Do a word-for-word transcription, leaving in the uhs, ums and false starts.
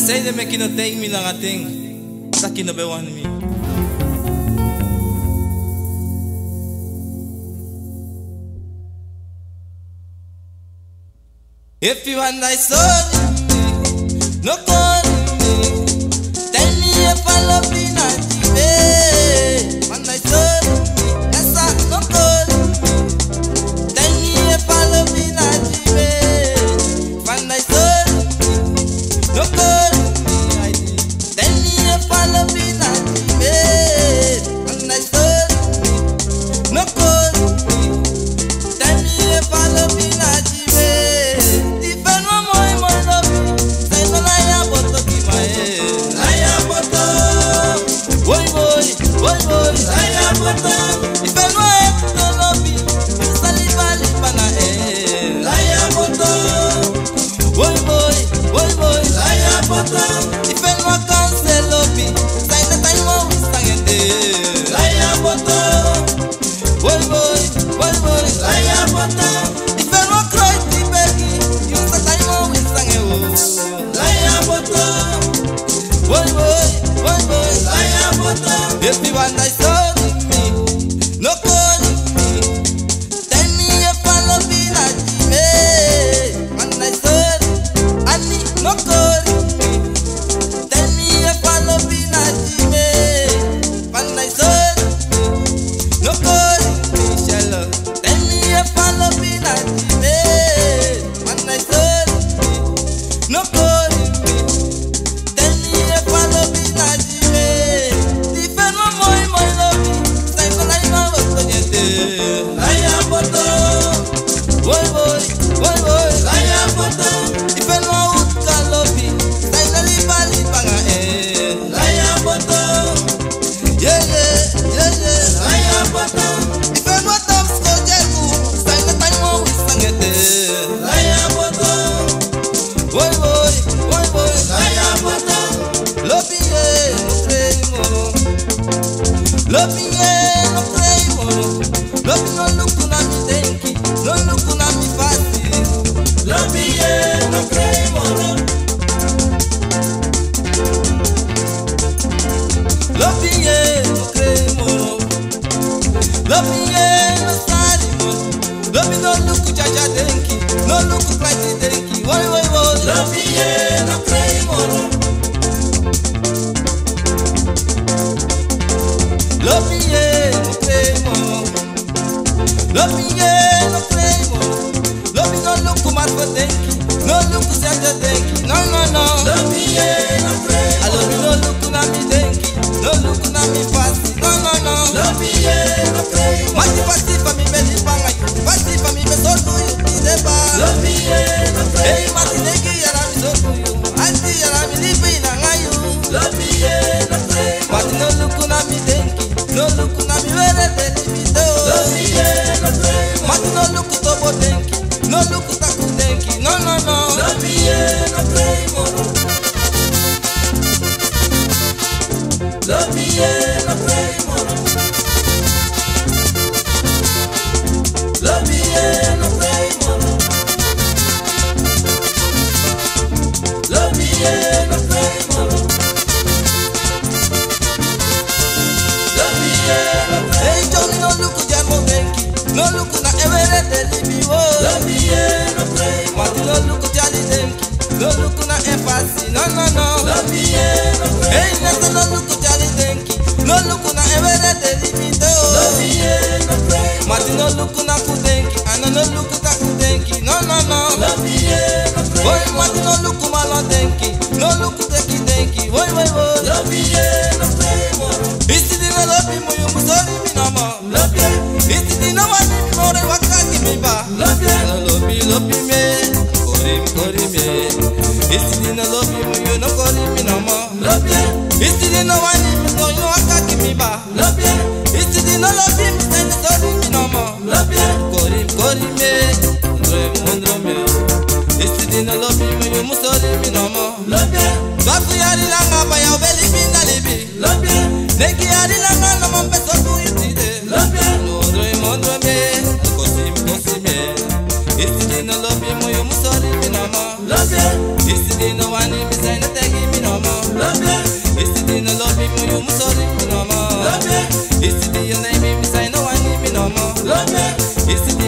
say they make no take me lang a thing. Saki no be one me. If you want I saw you, no call me. Tell me if I love you not you. When I saw you, yes I no call me. Tell me if I love you not you. When I saw you, no call me. Tell me if I love you not you. When I saw you, no call me. Tell me if I love you not you. If you want I saw me, no call me. Tell me if I love you like me. When I saw I need no call me. Tell me if I love you like me. When I saw no call me, shallow. Tell me if I love you like me. When I saw no call me. Tell me if I love you like me. Love me, yeah, no play more. Love me, no look na me denki, no look na me fast. Love me, yeah, no play more. Love me, yeah, no play more. Love me, yeah, no study more. Love me, no look jaja denki, no look pretty denki. Why, why, why? Love me, yeah, no play more. Love me, yeah, no play more. Love me, yeah, no play more. Love me, no look mad for denki, no look sad denki. No, no, no. Love me, yeah, no play more. I love me, no look na me denki, no look na me fast. No, no, no. Love me, yeah, no play more. Mati pasti pa mi me di panga you, pasti pa mi me so do you di deba. Love me, yeah, no play more. Hey, mati denki yara mi so do you, anti yara mi libi na ngayu. Love me, yeah, no play more. Mati no look na me denki. No look na mi wele televito. Love me, yeah, no play more. Mati no look to bo denki, no look taku denki. No, no, no. Love me, yeah, no play more. Love me, yeah, no play more. Love me, yeah, no play more. Love me, yeah, no play more. Hey, Johnny, no look at your denki, no look na every delivery. Love me, yeah, no play. Mati no look at your denki, no look na emphasis. No, no, no. Love me, yeah, no play. Hey, Nessa, no look at your denki, no look na every delivery. Love me, yeah, no play. Mati no look na kudenki, and no look at kudenki. No, no, no. Love me, yeah, no play. Boy, Mati no look malo denki, no look denki denki. Boy, boy, boy. Love me, yeah, no play. Isi di na love me, moyo musori mi na ma. Love me. Isi di na wani mi more wakaki mi ba. Love me. Love me, love me, kori mi, kori mi. Isi di na love me, moyo no kori mi na ma. Love me. Isi di na wani mi moyo wakaki mi ba. Love me. Isi di na love me, sende sori mi na ma. Love me. Kori mi, kori mi, ndre mi, ndre mi. Isi di na love me, moyo musori mi na ma. Love me. Bafu yari langa ba ya obeli mi na libi. Love me. Neki yari langa na mambe so tu itide. Love me. Ndre mi, ndre mi. Kosi mi, kosi mi. Isi di na love me, moyo musori mi na ma. Love me. Isi di na wani mi sende tegi mi na Isi